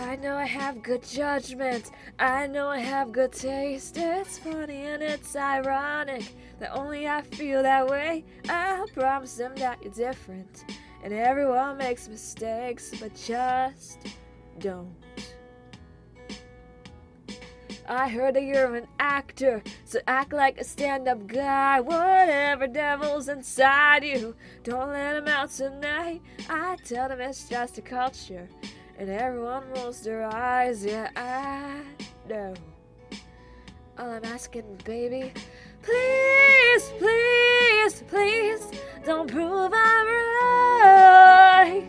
I know I have good judgment, I know I have good taste. It's funny and it's ironic that only I feel that way. I'll promise them that you're different, and everyone makes mistakes, but just don't. I heard that you're an actor, so act like a stand-up guy. Whatever devil's inside you, don't let him out tonight. I tell them it's just a culture, and everyone rolls their eyes. Yeah, I know. All I'm asking, baby, please, please, please, don't prove I'm right.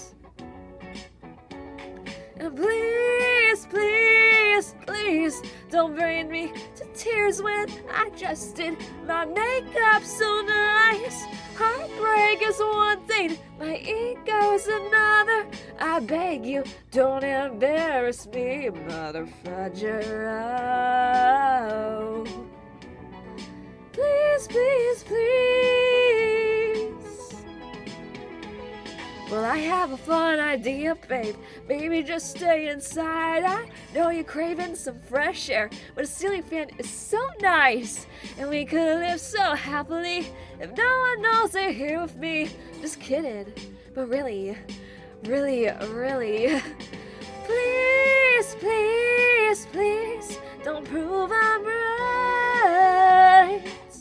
And please, please, please, don't bring me to tears when I just did my makeup so nice. Heartbreak is one thing, my ego is another. I beg you, don't embarrass me, mother fudger. Oh. Please, please, please. Well, I have a fun idea, babe. Maybe just stay inside. I know you're craving some fresh air, but a ceiling fan is so nice, and we could live so happily if no one knows they're here with me. Just kidding, but really, really, really, please, please, please, don't prove I'm right.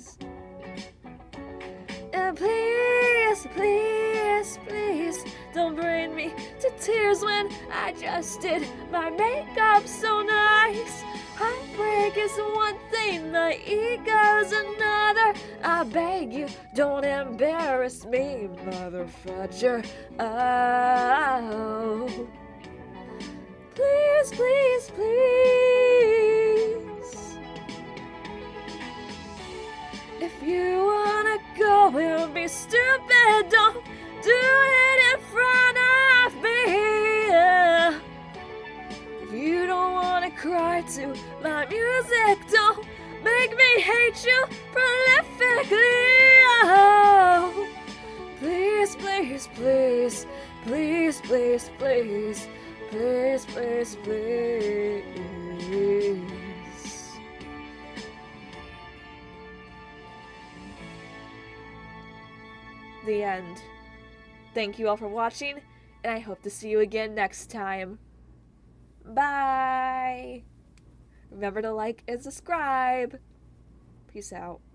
And please, please, please, don't bring me to tears when I just did my makeup so nice. Heartbreak is one thing, my ego's another. I beg you, don't embarrass me, mother fudger. Oh. Please, please, please. If you wanna go and be stupid, don't do it in front of me. If you don't wanna cry to my music, don't make me hate you prolifically. Oh, please, please, please, please, please, please, please, please, please. The end. Thank you all for watching, and I hope to see you again next time. Bye! Remember to like and subscribe. Peace out.